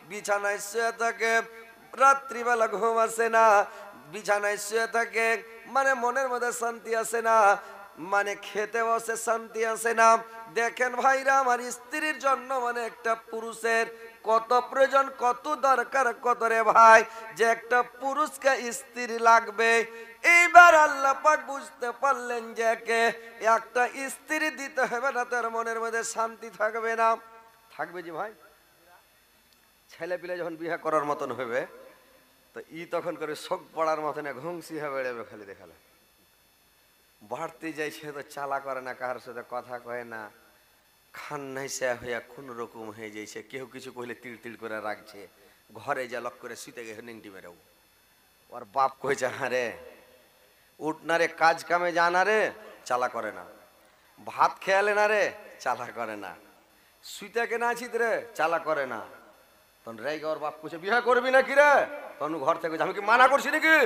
বিছানায় শুয়ে থাকে, রাত্রিবেলা ঘুম আসে না, বিছানায় শুয়ে থাকে, মানে মনের মধ্যে শান্তি আসে না, মানে খেতে বসে শান্তি আসে না। দেখেন ভাইরা, আমার স্ত্রীর জন্য মানে একটা পুরুষের কত প্রয়োজন, কত দরকার, কত রে ভাই, যে একটা পুরুষকে স্ত্রী লাগবে। এইবার আল্লাহ পাক বুঝতে পারলেন যে একটা স্ত্রী দিতে হবে না, তার মনের মধ্যে শান্তি থাকবে না। থাকবে যে ভাই, ছেলে পিলে যখন বিয়ে করার মতন হবে, তো তখন করে শোক পড়ার মতন ঘুমসি হবে, খালি দেখালে বাড়তে যাই, সে তো চালা করে না, কারোর সাথে কথা কয় না, খান্নাইসা হইয়া কোন রকম হয়ে যাইছে, কেউ কিছু কইলে তিল তিল করে রাখছে, ঘরে যা লক করে শুতে গেছে নিংটি মেরেও। ওর বাপ কইছে, হ্যাঁ রে উঠ না রে, কাজ কামে জানা রে, চালা করে না, ভাত খেয়ালে না রে, চালা করে না, শুইতে কেনা আছিস রে, চালা করে না। তখন রেগে ওর বাপ কইছে, বিয়ে করবি না কি রে? তখন ঘর থেকে, আমি কি মানা করছি নাকি?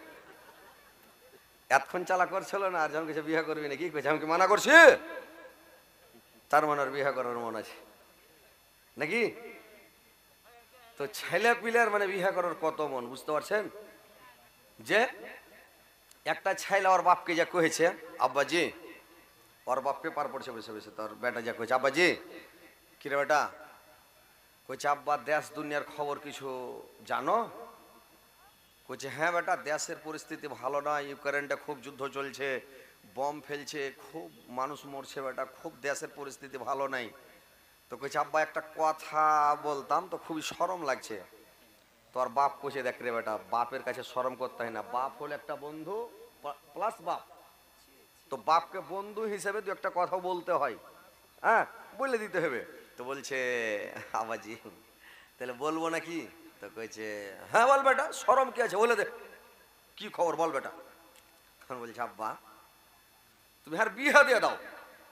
এতক্ষণ চালা করছিল না, আর যখন কিছু বিয়ে করবি না, কি কইছে, আমি কি মানা করছি? তার মনে আর বিয়ে করার মন আছে নাকি? তো ছেলে পিলের মানে বিয়ে করার কত মন, বুঝতে পারছেন? যে একটা ছেলে ওর বাপকে যা কহেছে, আব্বাজি, ওর বাপ পেপার পড়ছে বসে বসে, তোর বেটা যা কইছে, আব্বাজি কিরে বেটা, কইছে আব্বা দেশ দুনিয়ার খবর কিছু জানো? কইছে হ্যাঁ বেটা, দেশের পরিস্থিতি ভালো না, ইউক্রেনটা খুব যুদ্ধ চলছে, বম ফেলছে, খুব মানুষ মরছে বেটা, খুব দেশের পরিস্থিতি ভালো নাই। তো কইছে আব্বা একটা কথা বলতাম তো, খুবই শরম লাগছে। তোর বাপ কইছে, দেখ রে বেটা, বাপের কাছে শরম করতে হয় না, বাপ হলো একটা বন্ধু প্লাস বাপ, তো বাপকে বন্ধু হিসেবে দু একটা কথা বলতে হয়, হ্যাঁ বলে দিতে হবে। তো বলছে আবাজি তাহলে বলবো নাকি? তো কইছে হ্যাঁ বল বেটা, শরম কি আছে, বলে দে কি খবর বল বেটা। তখন বলছে আব্বা তুমি আর বিয়ে দিয়ে দাও।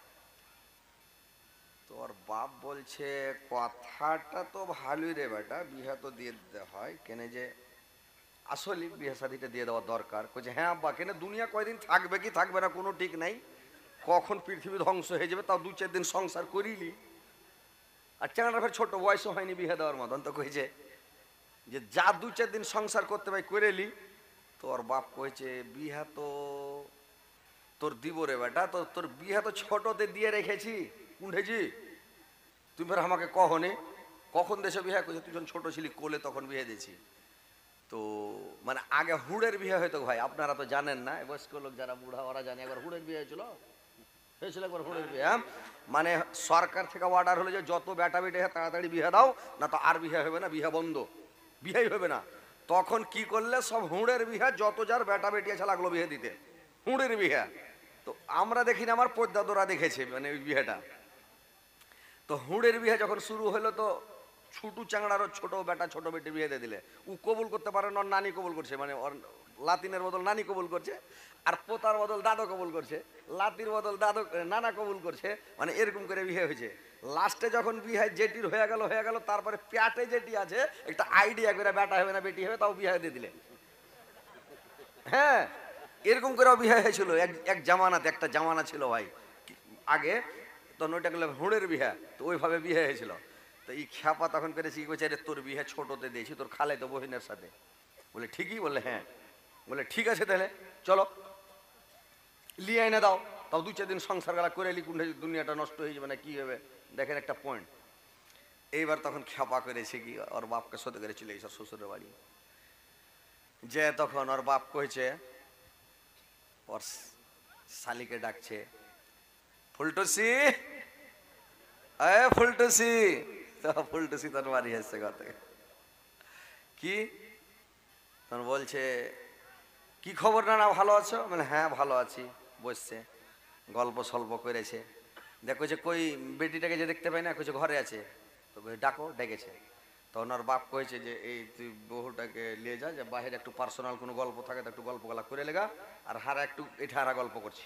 তোর বাপ বলছে কথাটা তো ভালোই রে বেটা, বিয়ে তো দিয়ে দিতে হয়, কেন যে আসলে বিয়ে শাদিটা দিয়ে দেওয়া দরকার। কইছে হ্যাঁ আব্বা, কেন দুনিয়া কয়দিন থাকবে কি থাকবে না কোনো ঠিক নাই, কখন পৃথিবী ধ্বংস হয়ে যাবে, তাও 2-4 দিন সংসার করিলি, আর চ্যাংড়ার ফের ছোট বয়সও হয়নি বিয়ে দেওয়ার মতন। তো কইছে যে যা 2-4 দিন সংসার করতে ভাই করেলি। তোর বাপ কইছে বিহা তো তোর দিব রে বেটা, তো তোর বিহা তো ছোটতে দিয়ে রেখেছি, উঠেছি, তুমি ফের আমাকে কহনে কখন দেশে বিহা করছে, তুই যখন ছোট ছিলি কোলে তখন বিয়ে দিয়েছি। তো মানে আগে হুড়ের বিয়ে হয়তো ভাই, আপনারা তো জানেন না, বয়স্ক লোক যারা বুড়া ওরা জানে, একবার হুড়ের বিয়ে হয়েছিল, একবার হুড়ের বিয়ে, মানে সরকার থেকে অর্ডার হলো যে যত বেটা বেটে তাড়াতাড়ি বিয়ে দাও, না তো আর বিয়ে হবে না, বিয়ে বন্ধ, বিয়েই হবে না। তখন কি করলে সব হুড়ের বিয়ে, যত যার বেটা বেটি আছে লাগলো বিয়ে দিতে, হুড়ের বিয়ে। তো আমরা দেখিনি, আমার পদ্মাদোরা দেখেছে মানে ওই বিয়েটা। তো হুড়ের বিয়ে যখন শুরু হলো, তো ছুটু চাংড়ারও ছোট বেটা ছোট বেটি বিয়ে দিয়ে দিলে, ও কবুল করতে পারে না, নানি কবুল করছে, মানে ওর লাতিনের বদল নানি কবুল করছে, আর পোতার বদল দাদু কবুল করছে, লাতির বদল দাদু নানা কবুল করছে, মানে এরকম করে বিয়ে হয়েছে। লাস্টে যখন বিয়ে জেটির হয়ে গেল, তারপরে প্যাটে যেটি আছে একটা আইডিয়া করে বেটা হবে না বেটি হবে, তাও বিয়ে দিয়ে দিলে। হ্যাঁ এরকম করে বিয়ে হয়েছিল এক জামানাতে, একটা জামানা ছিল ভাই আগে, তখন ওইটা গেলে হুড়ের বিয়ে, তো ওইভাবে বিয়ে হয়েছিল। তো এই খ্যাপা তখন করেছি, কি করছে, তোর বিয়ে ছোটতে দিয়েছি তোর খালাতো বহিনের সাথে। বলে ঠিকই? বলে হ্যাঁ। বলে ঠিক আছে তাহলে চলো লিয়ে এনে দাও, তাও 2-4 দিন সংসার গালা করে এলি, কোনটা দুনিয়াটা নষ্ট হয়ে যাবে না কি হবে, দেখেন একটা পয়েন্ট। এইবার তখন খ্যাপা করেছে কি, ওর বাপকে সাথে করে চলে গেছে শ্বশুরের বাড়ি, যে তখন ওর বাপ কইছে, ওর শালিকে ডাকছে, ফুলটুসি, এ ফুলটুসি। তো ফুলটুসি তোর বাড়ি এসছে কথা কি, তখন বলছে কি খবর না, ভালো আছো? মানে হ্যাঁ ভালো আছি। বসছে গল্প সল্প করেছে, দেখো যে কই বেটিটাকে যে দেখতে পাই না, কইছে ঘরে আছে। তো ডাকো, ডেকেছে। তখন ওর বাপ কয়েছে যে এই তুই বহুটাকে নিয়ে যা, যে বাইরে একটু পার্সোনাল কোনো গল্প থাকে তো একটু গল্প গলা করে লেগা, আর হারা একটু এটা হারা গল্প করছি।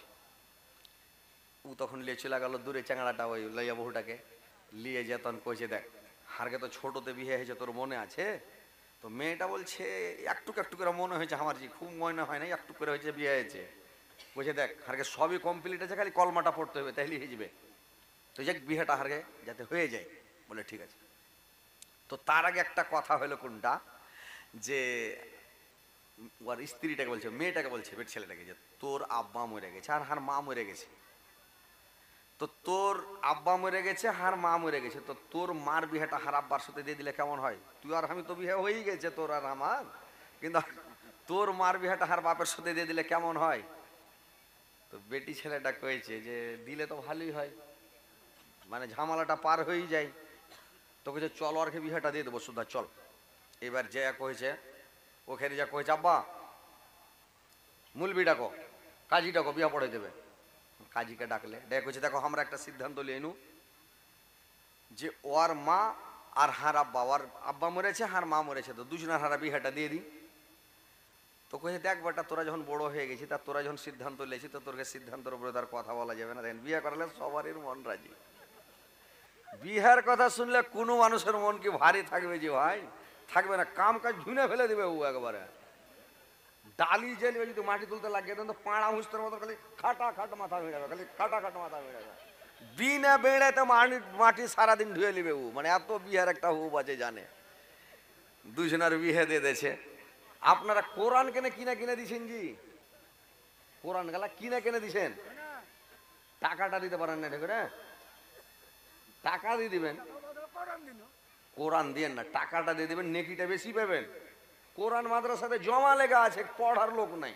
ও তখন লিয়ে চলে গেল দূরে, চ্যাংড়াটা ওই লইয়া বহুটাকে লিয়ে যা, তখন কইছে দেখ হারকে তো ছোটতে বিয়ে হয়েছে, তোর মনে আছে? তো মেয়েটা বলছে একটু একটু করে মনে হয়েছে আমার, জি খুব মনে হয় না, একটু করে হয়েছে বিয়ে হয়েছে। বলছে দেখ হারকে সবই কমপ্লিট আছে, খালি কলমাটা পড়তে হবে, তাইলে হয়ে যাবে। তো যাক বিয়েটা হারকে যাতে হয়ে যায়। বলে ঠিক আছে। তো তো তার আগে একটা কথা হলো কোনটা, যে ওর স্ত্রীটাকে বলছে, মেয়েটাকে বলছে, ছেলেটাকে, যে তোর আব্বা মরে গেছে আর হার মা মরে গেছে। তো তোর আব্বা মরে গেছে হার মা মরে গেছে, তো তোর মার বিয়েটা হার আব্বার সাথে দিয়ে দিলে কেমন হয়? তুই আর আমি তো বিয়ে হয়েই গেছে তোর আর আমার, কিন্তু তোর মার বিয়েটা হার বাপের সাথে দিয়ে দিলে কেমন হয়? তো বেটি ছেলেটা কয়েছে যে দিলে তো ভালোই হয়, মানে ঝামেলাটা পার হয়েই যায়। তোকে যে চল আর বিয়েটা দিয়ে দেবো সুদ্ধা, চল। এবার যে কয়েছে, ওখানে যা কয়েছে, আব্বা মুলবি ডাকো, কাজী ডাকো, বিয়া পড়ে দেবে। কাজীকে ডাকলে ডেকে কইছে, দেখো আমরা একটা সিদ্ধান্ত লিয়ে নু, যে ওর মা আর হার আব্বা, ওর আব্বা মরেছে হার মা মরেছে, তো দুজনের হারা বিহাটা দিয়ে দিই। তো কইছে, দেখ বেটা তোরা যখন বড় হয়ে গেছি, তা তোরা যখন সিদ্ধান্ত নিয়েছি, তো তোর সিদ্ধান্তের উপরে তার কথা বলা যাবে না। দেখেন, বিয়ে করালে সবারই মন রাজি। বিহার কথা শুনলে কোনো মানুষের মন কি ভারী থাকবে? যে ভাই থাকবে না, কাম কাজ ঝুনে ফেলে দিবে ও একবারে। ডালি জেলবে, যদি মাটি তুলতে লাগিয়ে দেন তো পাড়া হুঁসতের মতো খালি খাটা খাটা মাথা হয়ে যাবে, খালি খাটা খাটা মাথা হয়ে যাবে। বিনা বেড়াতে মাটি সারাদিন ধুয়ে নিবে ও, মানে এত বিহার একটা হুব আছে জানে। দুজনের বিহে দিয়ে দিয়েছে। আপনারা কোরআন কেনে কিনে কিনে দিছেন? জি, কোরআন গালা কিনে কিনে দিছেন, টাকাটা দিতে পারেন না, ঠিক না? টাকা দিয়ে দিবেন, কোরআন দিয়েন না, টাকাটা দিয়ে দিবেন, নেকিটা বেশি পাবেন। কোরআন মাদ্রাসাতে জমা লেগা আছে, পড়ার লোক নাই।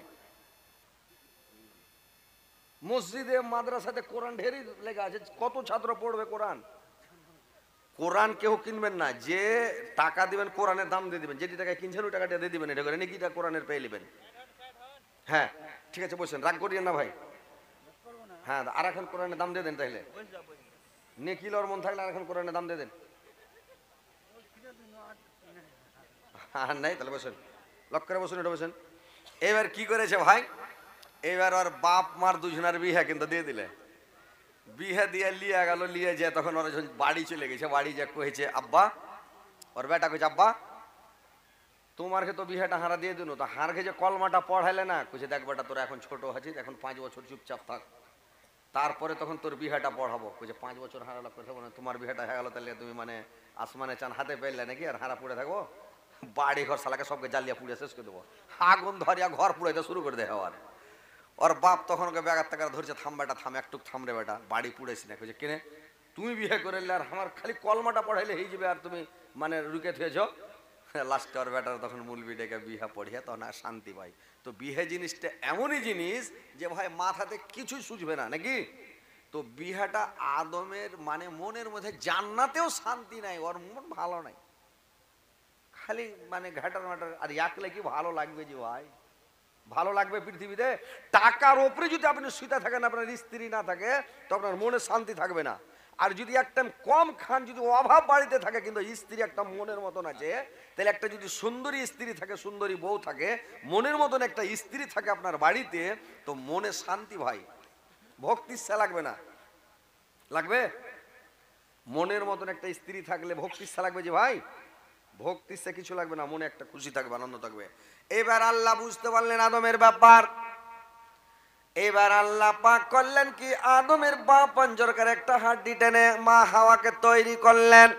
মসজিদে মাদ্রাসাতে কোরআন ঢেরি লেগা আছে, কত ছাত্র পড়বে কোরআন? কোরআন কেউ কিনবেন না, যে টাকা দিবেন কোরআনের দাম দিয়ে দিবেন, যেটি টাকায় কিনছেন ওই টাকাটা দিয়ে দিবেন, এটা করে নেকিটা কোরআনের পেয়ে নেবেন। হ্যাঁ ঠিক আছে, বসেন, রাগ করিয়েন না ভাই। হ্যাঁ, আর এখন কোরআনের দাম দিয়ে দেন, তাইলে নেকি লর মন থাকলে আর এখন কোরআনের দাম দিয়ে দেন। হ্যাঁ নাই, তাহলে বসেন, লক করে বসুন, এটা বসেন। এবার কি করেছে ভাই, এবার ওর বাপ মার দুজনের বিয়ে কিন্তু দিয়ে দিলে। বিয়ে দিয়ে লিয়ে গেল, লিয়ে যায় তখন ওরা যখন বাড়ি চলে গেছে, বাড়ি যা কয়েছে, আব্বা, ওর বেটা কইছে, আব্বা তোমারকে তো বিয়েটা হারা দিয়ে দিন, তো হারকে যে কলমাটা পড়াইলে না, কইছে দেখ বেটা তোরা এখন ছোট আছিস, এখন 5 বছর চুপচাপ থাক, তারপরে তখন তোর বিয়েটা পড়াবো। কইছে 5 বছর হারালা কথা বলে তোমার বিয়েটা হয়ে গেল, তাহলে তুমি মানে আসমানে চান হাতে পেলে নাকি আর হারা পুড়ে থাকবো? বাড়ি ঘর শালাকে সবকে জ্বালিয়া পুড়ে শেষ করে দেবো, আগুন ধরিয়া ঘর পুড়াইতে শুরু করে দেয়। আর ওর বাপ তখন ওকে ব্যাগার টাকার ধরছে, থাম বেটা থাম, একটু থাম রে বেটা, বাড়ি পুড়েছি না। কইছে কেনে তুমি বিয়ে করে আর আমার খালি কলমাটা পড়াইলে হয়ে যাবে, আর তুমি মানে রুকে থুয়েছ। লাস্টে ওর বেটার তখন মূলবি ডেকে বিহা পড়িয়া তখন আর শান্তি পাই। তো বিহে জিনিসটা এমনই জিনিস যে ভাই মাথাতে কিছুই সুঝবে না নাকি। তো বিহাটা আদমের মানে মনের মধ্যে জান্নাতেও শান্তি নাই, ওর মন ভালো নাই, খালি মানে ঘাটার মাটার। আর একলে কি ভালো লাগবে? যে ভাই ভালো লাগবে পৃথিবীতে? টাকার ওপরে যদি আপনি শুতে থাকেন, আপনার স্ত্রী না থাকে, তো আপনার মনে শান্তি থাকবে না। আর যদি একটা কম খান, যদি অভাব বাড়িতে থাকে কিন্তু স্ত্রী একটা মনের মতন আছে, তাহলে একটা যদি সুন্দরী স্ত্রী থাকে, সুন্দরী বউ থাকে, মনের মতন একটা স্ত্রী থাকে আপনার বাড়িতে, তো মনে শান্তি ভাই, ভক্তি ইচ্ছা লাগবে না? লাগবে? মনের মতন একটা স্ত্রী থাকলে ভক্তি ইচ্ছা লাগবে? যে ভাই ভক্তি ইচ্ছা কিছু লাগবে না, মনে একটা খুশি থাকবে, আনন্দ থাকবে। এবার আল্লাহ বুঝতে পারলেন আদমের ব্যাপার। এবার আল্লাহ পাক করলেন কি, আদমের বা পঞ্জরকার একটা হাড্ডি টেনে মা হাওয়াকে তৈরি করলেন।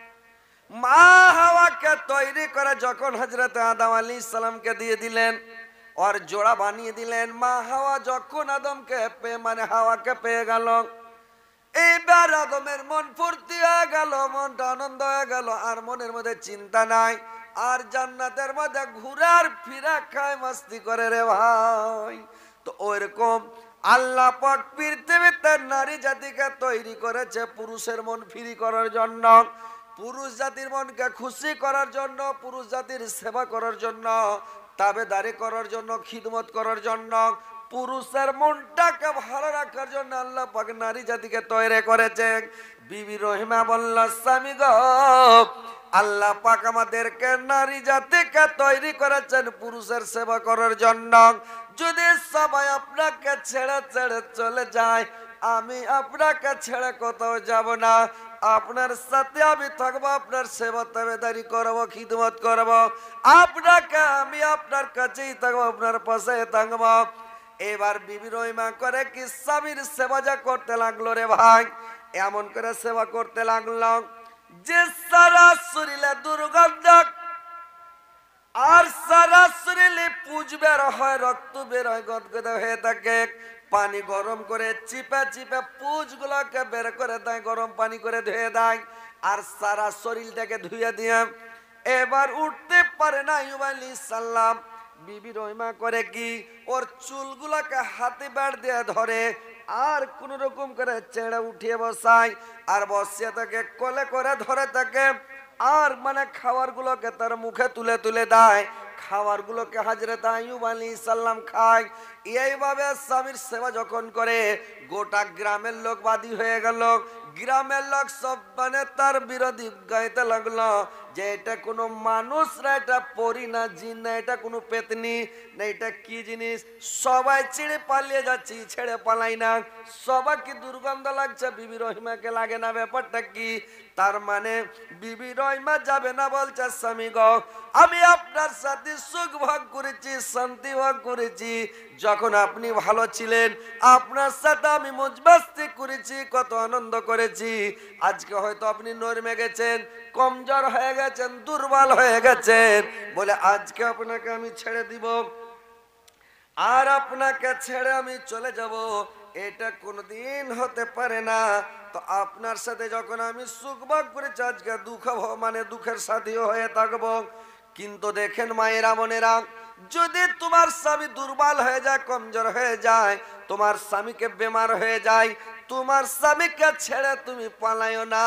মা হাওয়াকে তৈরি করে যখন হযরত আদম আলাইহিস সালামকে দিয়ে দিলেন, ওর জোড়া বানিয়ে দিলেন। মা হাওয়া যখন আদমকে মানে হাওয়াকে পেয়ে গেল, এবার আদমের মন ফুর্তি হয়ে গেল, মনটা আনন্দ হয়ে গেল, আর মনের মধ্যে চিন্তা নাই, আর জান্নাতের মধ্যে ঘুরার ফিরা খায় মস্তি করে রে ভাই। তো ওইরকম আল্লাহ পাক পৃথিবীতে নারী জাতিকে তৈরি করেছে পুরুষের মন ফ্রি করার জন্য, পুরুষ জাতির মনকে খুশি করার জন্য, পুরুষ জাতির সেবা করার জন্য, তাবেদারি করার জন্য, খিদমত করার জন্য, পুরুষের মনটাকে ভালো রাখার জন্য আল্লাহ পাক নারী জাতিকে তৈরি করেছেন। বিবি রহিমা বলল, স্বামী গো, আল্লাহ পাক আমাদেরকে নারী জাতিকে তৈরি করেছেন পুরুষের সেবা করার জন্য। যদি সবাই আপনাকে ছেড়ে ছেড়ে চলে যায়, আমি আপনাকে ছেড়ে কোথাও যাব না, আপনার সাথে আমি থাকবো, আপনার সেবা তাবেদারি করবো, খিদমত করবো, আপনাকে আমি আপনার কাছেই থাকবো, আপনার পাশে থাকবো। এবার বিবি রহিমা করে কি, স্বামীর সেবা যা করতে লাগলো রে ভাই, এমন করে সেবা করতে লাগলো। যে সারা শরীরে দুর্গন্ধ আর সারা শরীরে পুজ বের হয়, রক্ত বের হয়, গদগদা হয়ে থাকে, পানি গরম করে চিপে চিপে পুজ গুলোকে বের করে দেয়, গরম পানি করে ধুয়ে দেয়, আর সারা শরীরটাকে ধুয়ে দিয়ে এবার উঠতে পারে না আইয়ুব আলাইহিস সালাম। বিবি রহিমা করে কি, ওর চুলগুলোকে হাতে বাড় দিয়ে ধরে আর কোন রকম করে ছেড়ে উঠিয়ে বসায়, আর বসিয়ে তাকে কোলে করে ধরে থাকে, আর মানে খাবার গুলোকে তার মুখে তুলে তুলে দেয়, খাবার গুলোকে হযরত আইয়ুব আলাইহিস সালাম খায়। এইভাবে স্বামীর সেবা যখন করে গোটা গ্রামের লোক বাদী হয়ে গেল, গ্রামের লোক সব মানে তার বিরোধী গাইতে লাগলো যে এটা কোনো মানুষ না, এটা পরী না, জিন না, এটা কোনো পেতনি না, এটা কি জিনিস। সবাই ছেড়ে পালিয়ে যাচ্ছি, ছেড়ে পালাই না, সবাইকে দুর্গন্ধ লাগছে, বিবি রহিমাকে লাগে না, ব্যাপারটা কি? তার মানে বিবি রহিমা যাবে না, বলছে স্বামী গো আমি আপনার সাথে সুখ ভোগ করেছি, শান্তি ভোগ করেছি, যখন আপনি ভালো ছিলেন আপনার সাথে আমি মজবাস্তি করেছি, কত আনন্দ করেছি। আজকে হয়তো আপনি নরমে গেছেন, কমজোর হয়ে গেছেন, দুর্বল হয়ে গেছেন, বলে আজকে আপনাকে আমি ছেড়ে দিব আর আপনাকে ছেড়ে আমি চলে যাব, এটা কোনোদিন হতে পারে না। তো আপনার সাথে যখন আমি সুখ ভোগ করেছি, আজকে দুঃখ মানে দুঃখের সাথীও হয়ে থাকবো। কিন্তু দেখেন মায়েরা বোনেরা, যদি তোমার স্বামী দুর্বল হয়ে যায়, কমজোর হয়ে যায়, তোমার স্বামীকে বেমার হয়ে যায়, তোমার স্বামীকে ছেড়ে তুমি পালাইও না।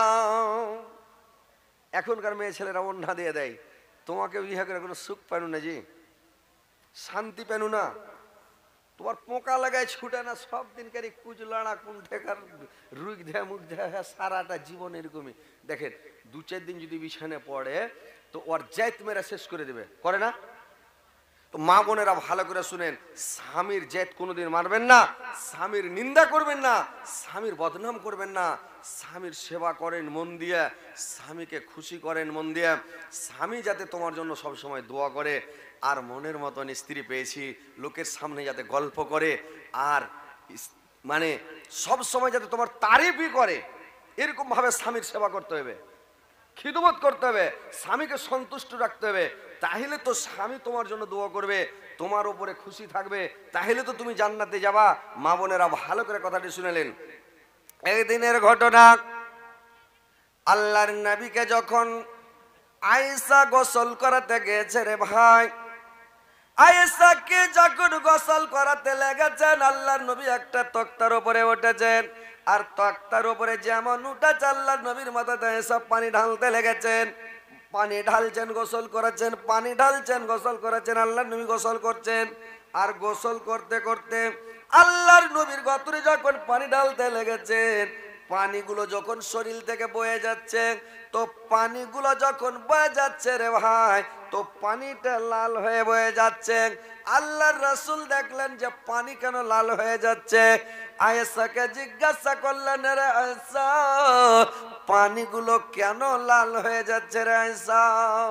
এখনকার মেয়ে ছেলেরা ওন্না দিয়ে দেয়, তোমাকে বিয়ে করে কোনো সুখ পেনু না, জি শান্তি পেনু না, তোমার পোকা লাগায় ছুটে না, সব দিনকারই কুচলাড়া কুণ্ঠেকার রুগ দেয় মুখ দেয়, সারাটা জীবন এরকমই। দেখেন 2-4 দিন যদি বিছানে পড়ে তো ওর জাত মেরা শেষ করে দেবে, করে না? তো মা বোনেরা ভালো করে শুনেন, স্বামীর জেদ কোনোদিন মারবেন না, স্বামীর নিন্দা করবেন না, স্বামীর বদনাম করবেন না, স্বামীর সেবা করেন মন দিয়ে, স্বামীকে খুশি করেন মন দিয়ে, স্বামী যাতে তোমার জন্য সব সময় দোয়া করে, আর মনের মতন স্ত্রী পেয়েছি লোকের সামনে যাতে গল্প করে, আর মানে সব সময় যাতে তোমার তারিফই করে, এরকম ভাবে স্বামীর সেবা করতে হবে, খিদমত করতে হবে, স্বামীকে সন্তুষ্ট রাখতে হবে, তাহলে তো স্বামী তোমার জন্য দোয়া করবে, তোমার উপরে খুশি থাকবে, তাহলে তো তুমি জান্নাতে যাবা। মা বোনেরা ভালো করে কথাটি শুনেলেন। একদিনের ঘটনা, আল্লাহর নবীকে যখন আয়েশা গোসল করাতে গেছে রে ভাই, আয়েশাকে যখন গোসল করাতে লেগেছেন, আল্লাহর নবী একটা তক্তার উপরে উঠেছেন, আর তক্তার উপরে যেমন উঠেছে আল্লাহর নবীর মাথাতে সব পানি ঢালতে লেগেছেন, পানি ঢালছেন, গোসল করেছেন, পানি ঢালছেন, গোসল করেছেন, আল্লাহর নবী গোসল করছেন, আর গোসল করতে করতে আল্লাহর নবীর গতরে যখন পানি ঢালতে লেগেছেন, পানিগুলো যখন শরীর থেকে বয়ে যাচ্ছে, তো পানিগুলো যখন বয়ে যাচ্ছে রে ভাই, তো পানিটা লাল হয়ে বয়ে যাচ্ছে। আল্লাহর রাসূল দেখলেন যে পানি কেন লাল হয়ে যাচ্ছে, আয়েশাকে জিজ্ঞাসা করলেন, রে আয়েশা পানিগুলো কেন লাল হয়ে যাচ্ছে রে আয়েশা?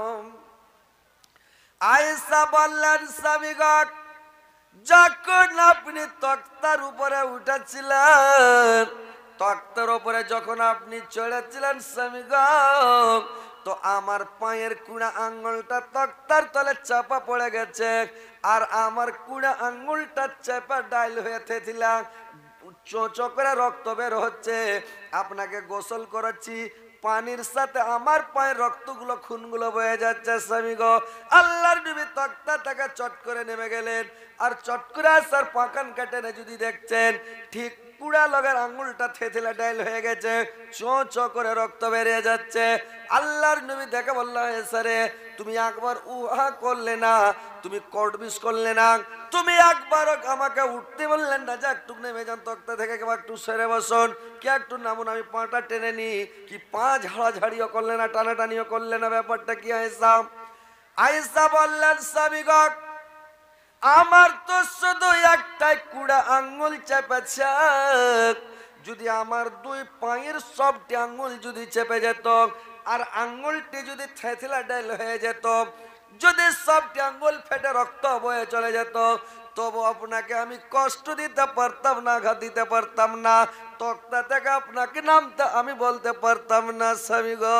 আয়েশা বললেন, স্বামী গো যখন আপনি তক্তার উপরে উঠেছিলেন, তক্তার উপরে যখন আপনি চড়েছিলেন স্বামী গো, তো আমার পায়ের কুড়া আঙ্গুলটা তক্তার তলে চাপা পড়ে গেছে, আর আমার কুড়া আঙ্গুলটা চাপা ডাইল হয়ে থেছিলাম, চোচো করে রক্ত বের হচ্ছে, আপনাকে গোসল করাচ্ছি, পানির সাথে আমার পায়ের রক্তগুলো খুনগুলো বয়ে যাচ্ছে স্বামী গো। আল্লাহর নবী তক্তা থেকে চট করে নেমে গেলেন, আর চট করে আসার পাকান কাটেনে যদি দেখছেন ঠিক কুড়া লগের আঙ্গুলটা থেতলে ডাইল হয়ে গেছে, চো চো করে রক্ত বেরিয়ে যাচ্ছে। আল্লাহর নবী দেখে বলল, এসারে তুমি একবার উহা করলে না, তুমি কটবিস করলে না, তুমি একবার আমাকে উঠতে বললেন না যে একটু নেমে যান তক্তা থেকে, কেউ একটু সেরে বসুন, কে একটু নামুন, আমি পাটা টেনে নি, কি পা ঝাড়াঝাড়িও করলে না, টানাটানিও করলে না, ব্যাপারটা কি? আয়েশা আয়েশা বললেন, স্বামী গো আমার তো শুধু একটাই কুড়া আঙ্গুল চেপেছে, যদি আমার 2 পায়ের সবটি আঙ্গুল যদি চেপে যেত, আর আঙ্গুলটি যদি থেতলা ডাইল হয়ে যেত, যদি সবটি আঙ্গুল ফেটে রক্ত বয়ে চলে যেত, তবু আপনাকে আমি কষ্ট দিতে পারতাম না, আঘাত দিতে পারতাম না, তক্তা থেকে আপনাকে নামতে আমি বলতে পারতাম না স্বামী গো।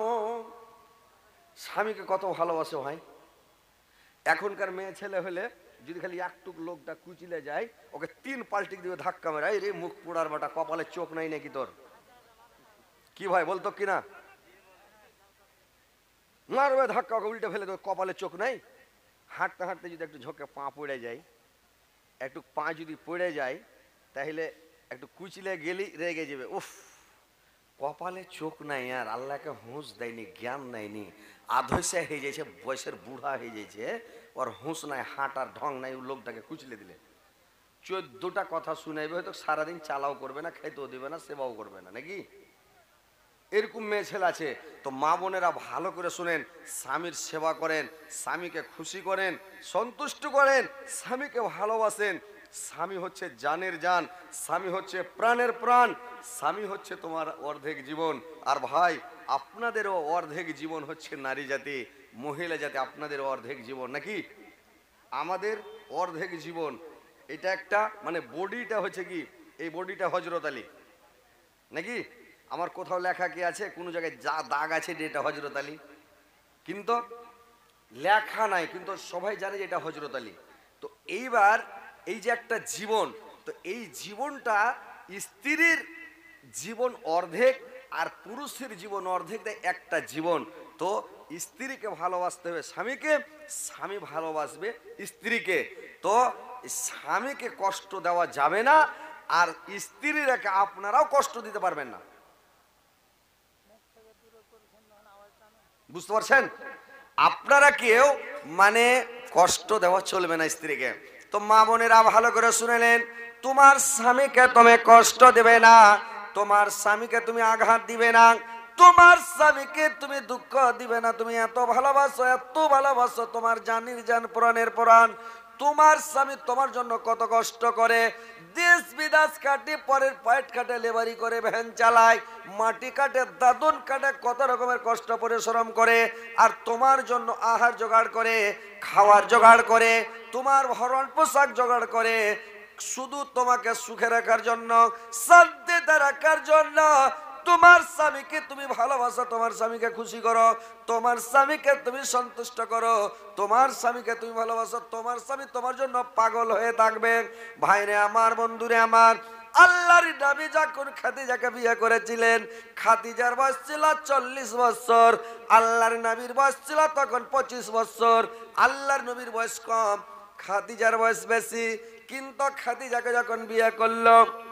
স্বামীকে কত ভালোবাসে ভাই। এখনকার মেয়ে ছেলে হলে যদি খালি একটুক লোকটা কুচিলে যায়, ওকে 3 পাল্টি দিয়ে ধাক্কা মারে, এই রে মুখ পোড়ার বাটা, কপালে চোখ নাই নাকি তোর? কি ভাই বলতো কিনা? মারবে ধাক্কা, ওকে উল্টে ফেলে দেবে, কপালে চোখ নাই। হাঁটতে হাঁটতে যদি একটু ঝোঁকে পা পড়ে যায়, একটু পা যদি পড়ে যায়, তাহলে একটু কুচিলে গেলি রেগে যাবে, উফ কপালে চোখ নাই, আর আল্লাহকে হুঁশ দেয়নি, জ্ঞান দেয়নি, আধসা হয়ে যাচ্ছে, বয়সের বুড়া হয়ে যাচ্ছে, ওর হুঁশ নাই, হাঁটার ঢং নাই, ও লোকটাকে কুচলে দিলে 14টা কথা শুনাইবে, হয়তো সারাদিন চালাও করবে না, খেতেও দিবে না, সেবাও করবে না, নাকি? এরকম মেয়ে ছেলে আছে। তো মা বোনেরা ভালো করে শুনেন, স্বামীর সেবা করেন, স্বামীকে খুশি করেন, সন্তুষ্ট করেন, স্বামীকে ভালোবাসেন। স্বামী হচ্ছে জানের জান, স্বামী হচ্ছে প্রাণের প্রাণ, স্বামী হচ্ছে তোমার অর্ধেক জীবন। আর ভাই, আপনাদেরও অর্ধেক জীবন হচ্ছে নারী জাতি, মহিলা জাতি, আপনাদেরও অর্ধেক জীবন, নাকি? আমাদের অর্ধেক জীবন এটা একটা, মানে বডিটা হচ্ছে কি, এই বডিটা হযরত আলী, নাকি? আমার কোথাও লেখা কি আছে কোনো জায়গায় যা দাগ আছে যে এটা হযরত আলী, কিন্তু লেখা নাই, কিন্তু সবাই জানে যে এটা হযরত আলী। তো এইবার এই যে একটা জীবন, তো এই জীবনটা স্ত্রীর জীবন অর্ধেক আর পুরুষের জীবন অর্ধেক, দেয় একটা জীবন। তো স্ত্রীকে ভালোবাসতে হবে স্বামীকে, স্বামী ভালোবাসবে স্ত্রীকে। তো স্বামীকে কষ্ট দেওয়া যাবে না, আর স্ত্রীরাকে আপনারাও কষ্ট দিতে পারবেন না। বুঝতে পারছেন? আপনারা কেউ মানে কষ্ট দেওয়া চলবে না স্ত্রীকে। তো মা বোনেরা ভালো করে শুনেলেন, তোমার স্বামীকে তুমি কষ্ট দেবে না, তোমার স্বামীকে তুমি আঘাত দিবে না, তোমার স্বামীকে তুমি দুঃখ দিবে না। তুমি এত ভালোবাসো, এত ভালোবাসো, তোমার জানির জান, প্রাণের প্রাণ। তোমার স্বামী তোমার জন্য কত কষ্ট করে, দেশ বিদেশ কাটে, পরের পাইট কাটে, লেবারি করে, ভ্যান চালায়, মাটি কাটে, দাদন কাটে, কত রকমের কষ্ট পরিশ্রম করে, আর তোমার জন্য আহার জোগাড় করে, খাওয়ার জোগাড় করে, তোমার ভরণ পোশাক জোগাড় করে, শুধু তোমাকে সুখে রাখার জন্য, শান্তিতে রাখার জন্য। তোমার স্বামীকে তুমি ভালোবাসো, তোমার স্বামীকে খুশি করো, তোমার স্বামীকে তুমি সন্তুষ্ট করো, তোমার স্বামীকে তুমি ভালোবাসো, তোমার স্বামী তোমার জন্য পাগল হয়ে থাকবে। ভাইরে আমার, বন্ধুরে আমার, আল্লাহর নবী যখন খাদিজাকে বিয়ে করেছিলেন, খাদিজার বয়স ছিল 40 বছর, আল্লাহর নবীর বয়স ছিল তখন 25 বছর। আল্লাহর নবীর বয়স কম, খাদিজার বয়স বেশি। কিন্তু খাদিজাকে যখন বিয়ে করলো,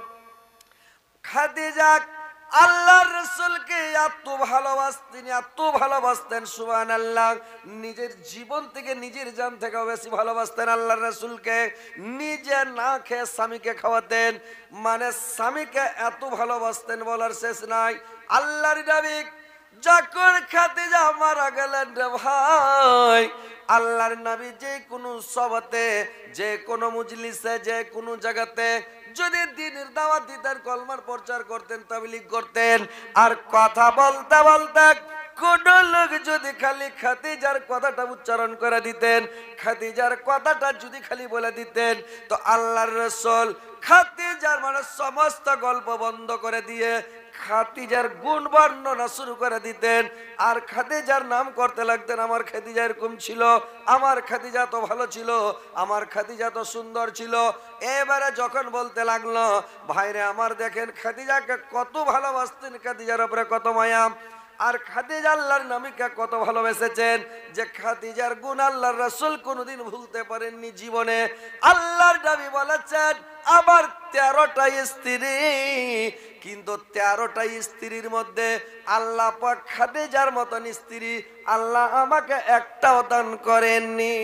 খাদিজা আল্লাহর রাসূলকে এত ভালোবাসতেন, এত ভালোবাসতেন, সুবহানাল্লাহ, নিজের জীবন থেকে, নিজের জান থেকে বেশি ভালোবাসতেন আল্লাহর রাসূলকে। নিজে না খেয়ে স্বামীকে খাওয়াতেন, মানে স্বামীকে এত ভালোবাসতেন বলার শেষ নাই। আল্লাহর নবী যখন খাদিজা মারা গেলেন রে ভাই, আল্লাহর নবী যে কোনো সভাতে, যে কোনো মজলিসে, যে কোনো জায়গাতে যদি দ্বীনের দাওয়াত দিতেন, কলমার প্রচার করতেন, তাবলীগ করতেন, আর কথা বলতে বলতে কোন লোক যদি খালি খাদিজার কথাটা উচ্চারণ করে দিতেন, খাদিজার কথাটা যদি খালি বলে দিতেন, তো আল্লাহর রাসূল খাদিজার মানে সমস্ত গল্প বন্ধ করে দিয়ে খাদিজার গুণ বর্ণনা শুরু করে দিতেন, আর খাদিজার নাম করতে লাগতেন, আমার খাদিজা এরকম ছিল, আমার খাদিজা তো ভালো ছিল, আমার খাদিজা তো সুন্দর ছিল। এবারে যখন বলতে লাগলো, ভাইরে আমার, দেখেন খাদিজাকে কত ভালোবাসতেন, খাদিজার উপরে কত মায়া, আর খাদিজা আল্লাহর নবীকে কত ভালোবেসেছেন, যে খাদিজার গুণ আল্লাহর রাসূল কোনোদিন ভুলতে পারেননি জীবনে। আল্লাহর নবী বলেছেন, আমার 13টা স্ত্রী, কিন্তু 13টা স্ত্রীর মধ্যে আল্লাহ পাক খাদিজার মতন স্ত্রী আল্লাহ আমাকে একটাও দান করেননি।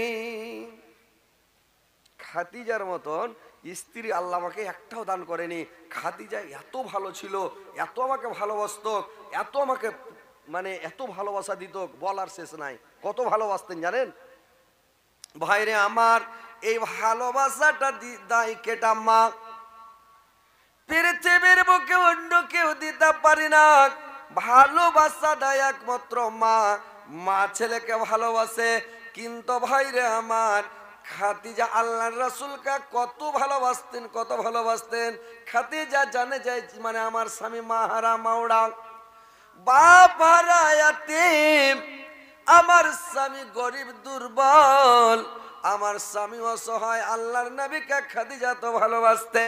খাদিজার মতন স্ত্রী আল্লাহ আমাকে একটাও দান করেনি। খাদিজা এত ভালো ছিল, এত আমাকে ভালোবাসতো, এত আমাকে মানে এত ভালোবাসা দিত, বলার শেষ নাই। কত ভালোবাসতেন জানেন ভাইরে আমার, এই ভালোবাসাটা দায় কেটা মা, পৃথিবীর বুকে অন্য কেউ দিতে পারি না। ভালোবাসা দেয় একমাত্র মা, মা ছেলেকে ভালোবাসে। কিন্তু ভাইরে আমার, খাদিজা আল্লাহর রাসূলকে কত ভালোবাসতেন, কত ভালোবাসতেন। খাদিজা জানে যায় মানে আমার স্বামী মাহারা মাওড়া, বাপ হারা ইয়াতীম, আমার স্বামী গরিব দুর্বল, আমার স্বামী অসহায়। আল্লাহর নবীকে খাদিজা তো ভালোবাসতেন।